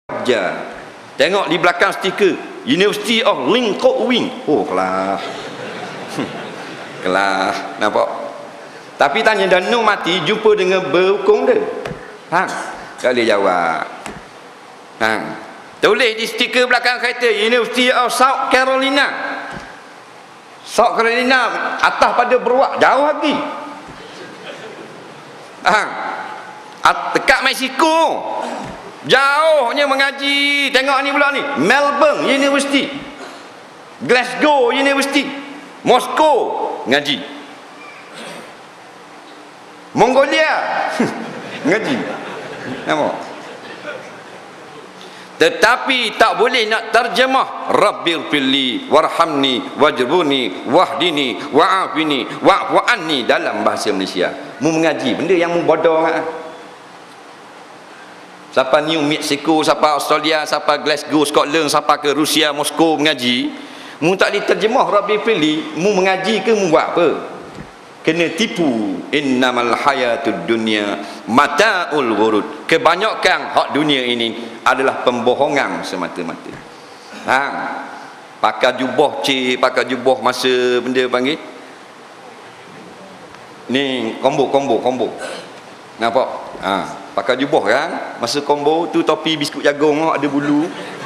Ja. Tengok di belakang stiker University of Lincoln. Oh, kelas. Kelas, nampak? Tapi tanya dan Noh mati jumpa dengan berhukum dia. Tak boleh jawab. Tulis di stiker belakang kereta University of South Carolina. South Carolina atas pada Beruak, jauh lagi. Dekat Mexico, jauhnya mengaji. Tengok ni pula ni, Melbourne University, Glasgow University, Moscow ngaji, Mongolia ngaji. Nampak? Tetapi tak boleh nak terjemah Rabbil firli warhamni wajruni wahdini wa'afini wa'fu anni dalam bahasa Malaysia. Mu mengaji benda yang mu bodoh kan? Siapa New Mexico, siapa Australia, siapa Glasgow Scotland, siapa ke Rusia Moskow mengaji, mu tak diterjemah Rabbil firli, mu mengaji ke mu buat apa? Kena tipu. Innamal hayatud dunya mata'ul ghurur. Kebanyakan hak dunia ini adalah pembohongan semata-mata. Pakai jubah pakai jubah masa benda panggil ni combo. Nampak? Pakai jubah kan, masa combo tu topi biskut jagung ada bulu.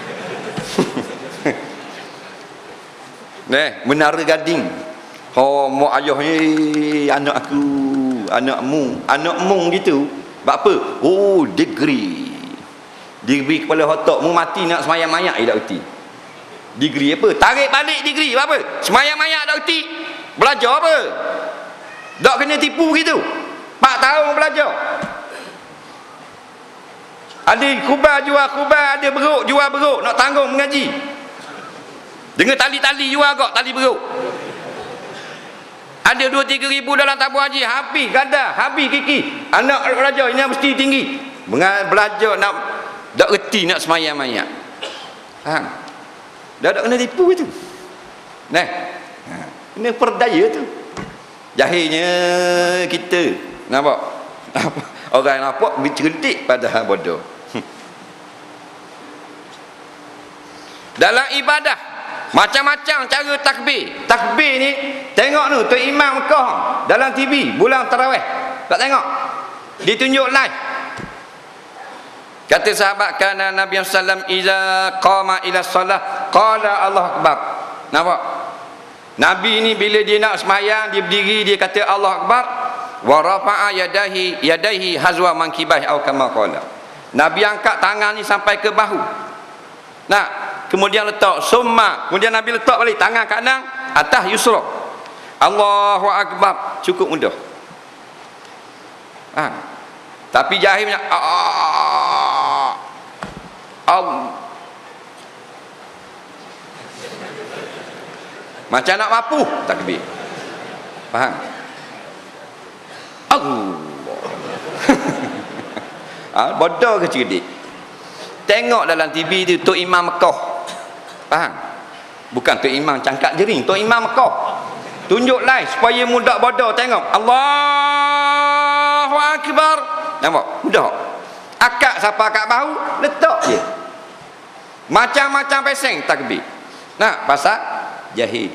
Menara Gading. Mak ayah ni anak aku, anakmu gitu. Buat apa? Oh, degree kepala otak mu mati nak semayang mayak dak erti. Degree apa? Tarik balik degree apa? Semayang mayak dak erti. Belajar apa? Dak kena tipu gitu. 4 tahun belajar. Ada kubah jual kubah, ada beruk jual beruk, nak tanggung mengaji. Dengan tali-tali jual kok tali beruk. Ada 2-3 ribu dalam tabung haji, habis gadah, habis kiki. Anak belajar ini mesti tinggi. Belajar nak tak reti nak semayang mayak. Dah tak kena tipu itu. Kena perdaya tu. Jahilnya kita. Nampak? Orang nampak cerdik padahal bodoh. Dalam ibadah macam-macam cara takbir. Takbir ni tengok tu Tok Imam Mekah dalam TV bulan tarawih. Tak tengok? Ditunjuk live. Kata sahabat kana Nabi sallallahu alaihi wasallam iza qama ila solah qala Allah akbar. Nampak? Nabi ni bila dia nak semayang, dia berdiri, dia kata Allah akbar wa rafa'a yadayhi hazwa mankibahi atau kama qala. Nabi angkat tangan ni sampai ke bahu. Kemudian letak summa, kemudian Nabi letak balik tangan kanan atas yusra. Allahu akbar, cukup mudah. Tapi jahilnya macam nak mapuh takbir. Faham? Allah. Bodoh ke cerdik? Tengok dalam TV tu Tok Imam Mekah. Faham? Bukan Tok Imam cangkak jering, Tok Imam Mekah. Tunjuk live supaya mudah bodoh tengok. Allahu akbar. Nampak? Mudah. Akak siapa akak bahu, letak je. Macam-macam peseng takbir. Pasal jahil.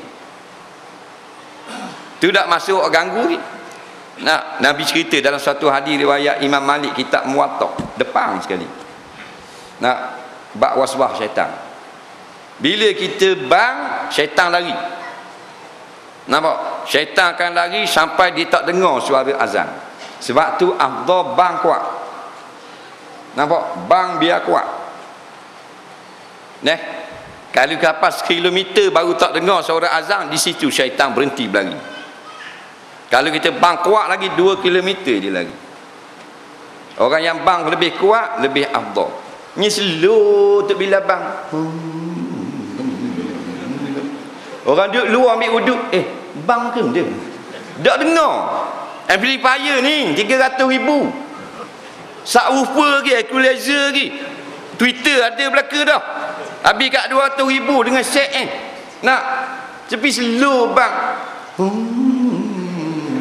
Tu tak masuk ganggu ni. Nabi cerita dalam satu hadis riwayat Imam Malik kitab Muwatta, depan sekali. Bab waswah syaitan. Bila kita bang, syaitan lari. Nampak? Syaitan akan lari sampai dia tak dengar suara azan. Sebab tu afdal bang kuat. Nampak? Bang biar kuat. Kalau kapas kilometer baru tak dengar suara azan, di situ syaitan berhenti berlari. Kalau kita bang kuat lagi 2 kilometer dia lari. Orang yang bang lebih kuat lebih afdal. Ni slow tu bila bang. Orang duduk luar ambil wuduk, bang ke dia? Tak dengar. Amplifier ni 300,000. Subwoofer lagi, equalizer lagi. Twitter ada belaka dah. Habis kat 200,000 dengan set tapi slow bang.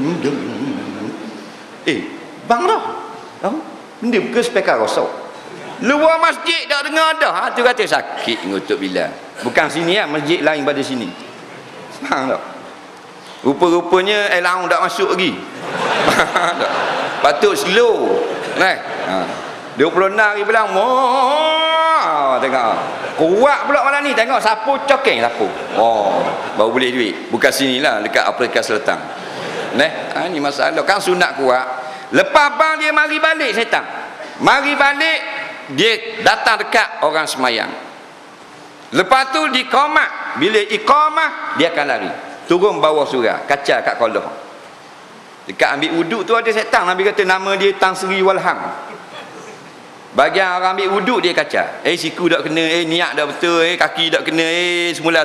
Bang dah. Benda ke speaker rosak. Luar masjid tak dengar dah. Ha, tu kata sakit ngutuk Bilal. Bukan sini lah, masjid lain pada sini. Faham tak? Rupa-rupanya laung tak masuk lagi. Patut slow. Nah. Ha. 26 hari bilang, tengok. Kuat pula malam ni, tengok sapu cokeng sapu. Oh, baru boleh duit. Bukan sinilah, dekat Afrika Selatan. Ha, ni masalah kan sunat kuat. Lepas bang dia mari balik setan. Mari balik dia datang dekat orang semayang. Lepas tu di iqamah, bila iqamah dia akan lari. Turun bawah surah, kaca kat kolah. Dekat ambil wuduk tu ada setan, Nabi kata nama dia Tan Sri Walham. Bagian orang ambil wuduk dia kaca. Siku tak kena, niat tak betul, kaki tak kena, semula.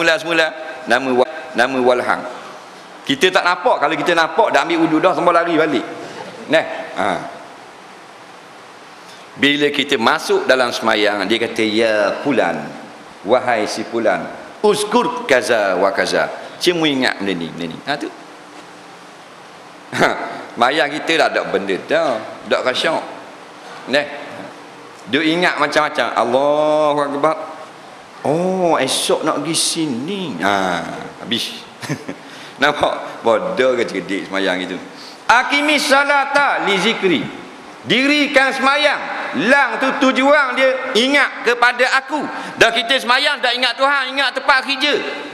Nama Walham. Kita tak nampak, kalau kita nampak dah ambil wuduk dah semua lari balik. Bila kita masuk dalam semayang, dia kata ya fulan, wahai si fulan, uzkur kaza wa kaza. Cuma ingat benda ni. Tu. Mayang kita dah ada benda dah, dak khasyuk. Dia ingat macam-macam. Allahu Akbar. Oh, esok nak pergi sini. Habis. Nampak? Bodoh ke cerdik semayang itu. Aqimis salata li zikri. Dirikan semayang. Lang tu tujuan dia ingat kepada aku. Dah kita semayang dah ingat Tuhan, ingat tempat kerja.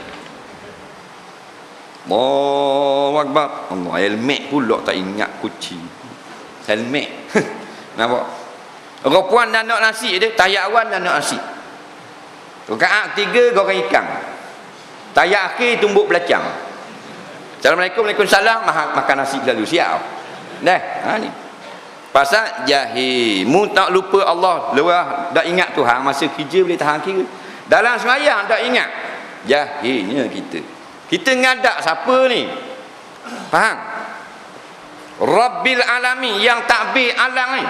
Allahu Akbar. Allah, helmet pula tak ingat kucing. Helmet. Nampak? Rupuan dan nak nasi dia, tayak awan dan nak nasi. Rakaat 3 goreng ikan. Tayak akhir tumbuk belacang. Assalamualaikum, waalaikumsalam, makan nasi selalu siap. Ni. Pasal jahil. Mu tak lupa Allah, luar dak ingat Tuhan, masa kerja boleh tahan kira. Dalam semayang tak ingat. Jahilnya kita. Kita ngadak siapa ni? Faham? Rabbil alamin, yang takbir alam ni.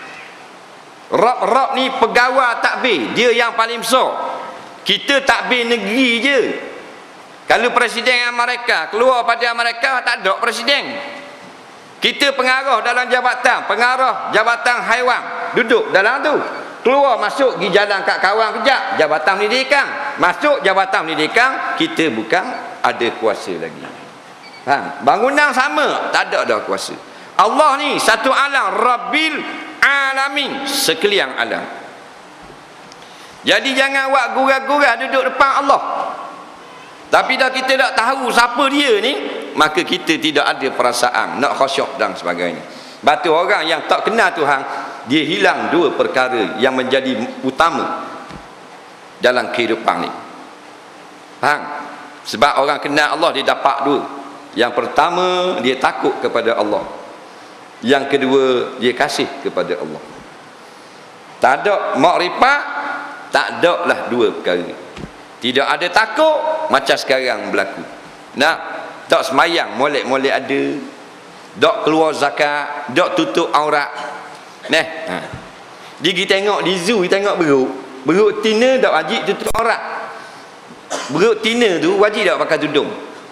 Rob ni pegawai takbir, dia yang paling besar. Kita takbir negeri je. Kalau presiden Amerika keluar pada Amerika, tak ada presiden. Kita pengarah dalam jabatan, pengarah jabatan haiwan, duduk dalam tu. Keluar masuk pergi jalan kat kawan kejap, jabatan pendidikan. Masuk jabatan pendidikan, kita bukan ada kuasa lagi. Faham? Bangunan sama, tak ada dah kuasa. Allah ni satu alam, Rabbil alamin, sekalian alam. Jadi jangan buat gurau-gurau duduk depan Allah. Tapi dah kita tak tahu siapa dia ni, maka kita tidak ada perasaan nak khusyuk dan sebagainya. Batu orang yang tak kenal Tuhan, dia hilang dua perkara yang menjadi utama dalam kehidupan ni. Faham? Sebab orang kenal Allah dia dapat dua. Yang pertama, dia takut kepada Allah. Yang kedua, dia kasih kepada Allah. Tak ada makrifat, tak ada lah dua perkara. Tidak ada takut macam sekarang berlaku. Nak tak semayang molek-molek ada, tak keluar zakat, tak tutup aurat. Dia pergi tengok di zoo, dia tengok beruk. Beruk tina tak wajib tutup aurat. Beruk tina tu wajib tak pakai tudung.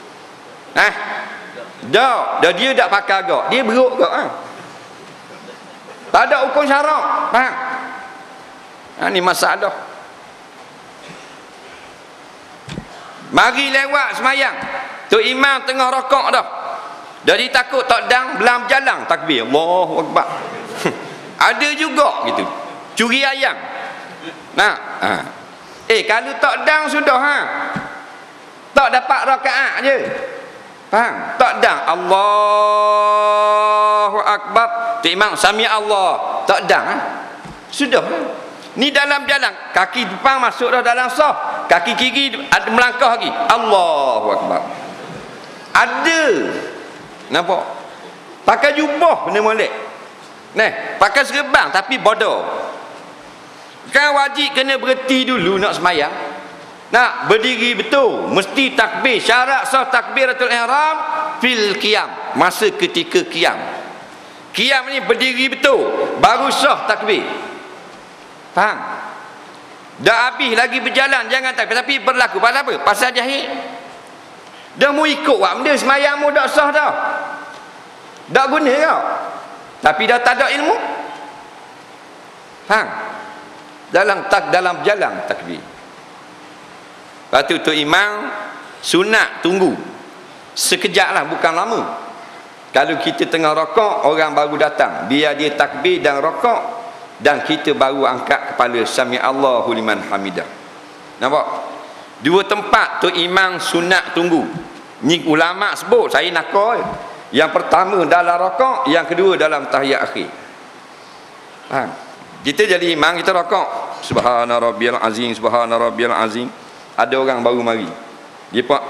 Dah dia tak pakai agak, dia beruk agak. Tak ada hukum syarak. Faham? Ni masalah. Mari lewat semayang, tu imam tengah rokok dah. Jadi takut tak dang belam jalan takbir Allahu Akbar. Ada juga gitu. Curi ayam. Kalau tak dang sudah tak dapat rakaat je. Faham? Tak dang Allahu Akbar, tu imam sami Allah, tak dang sudah. Ni dalam jalan, kaki depan masuk dah dalam saf, kaki kiri ada melangkah lagi, Allahu Akbar. Ada. Nampak? Pakai jubah benda molek. Pakai serban tapi bodoh. Kan wajib kena berhenti dulu nak semayang. Nak berdiri betul, mesti takbir. Syarat sah takbiratul ihram fil qiyam, masa ketika qiyam. Qiyam ni berdiri betul, baru sah takbir. Faham? Dah habis lagi berjalan, jangan takbir. Tapi berlaku pasal apa? Pasal jahil. Dah mu ikut buat benda semayang mu dah sah dah. Dah guna kau. Tapi dah tak ada ilmu. Faham? dalam jalan takbir. Lepas tu Tok Imam sunat tunggu sekejap lah, bukan lama. Kalau kita tengah rokok, orang baru datang, biar dia takbir dan rokok, dan kita baru angkat kepala, sami Allahu liman hamidah. Nampak? Dua tempat Tok Imam sunat tunggu. Ni ulama sebut, saya nakal. Yang pertama dalam rokok, yang kedua dalam tahiyat akhir. Kita jadi imam, kita rokok, subhana rabbiyal azim, subhana rabbiyal azim. Ada orang baru mari, dia pun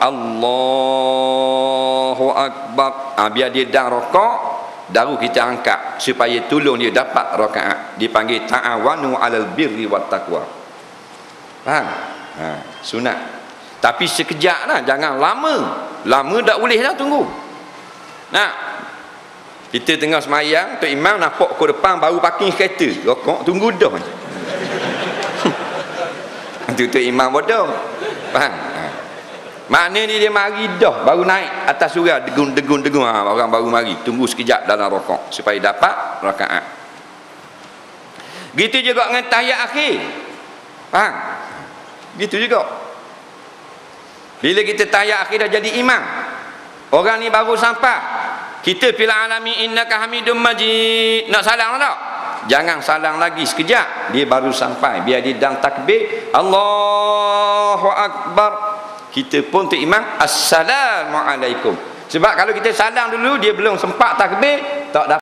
Allahu akbar. Biar dia dah rokok, baru kita angkat supaya tolong dia dapat rakaat. Dipanggil ta'awanu 'alal birri wat taqwa. Faham? Sunat. Tapi sekejap lah, jangan lama. Lama tak boleh dah tunggu. Nah, kita tengah semayang, Tok Imam nampak ke depan baru parking kereta, rokok, tunggu dah. Itu Tok Imam bodoh. Faham? Maknanya dia mari dah, baru naik atas surau, degun. Orang baru mari, tunggu sekejap dalam rokok supaya dapat rakaat. Gitu juga dengan tahiyat akhir. Faham? Gitu juga. Bila kita tahiyat akhir dah jadi imam, orang ni baru sampai, kita fil alamin innaka hamidum majid, nak salam tak? Jangan salam lagi sekejap, dia baru sampai, biar dia dan takbir Allahu akbar, kita pun tu imam assalamualaikum. Sebab kalau kita salam dulu, dia belum sempat takbir, tak dapat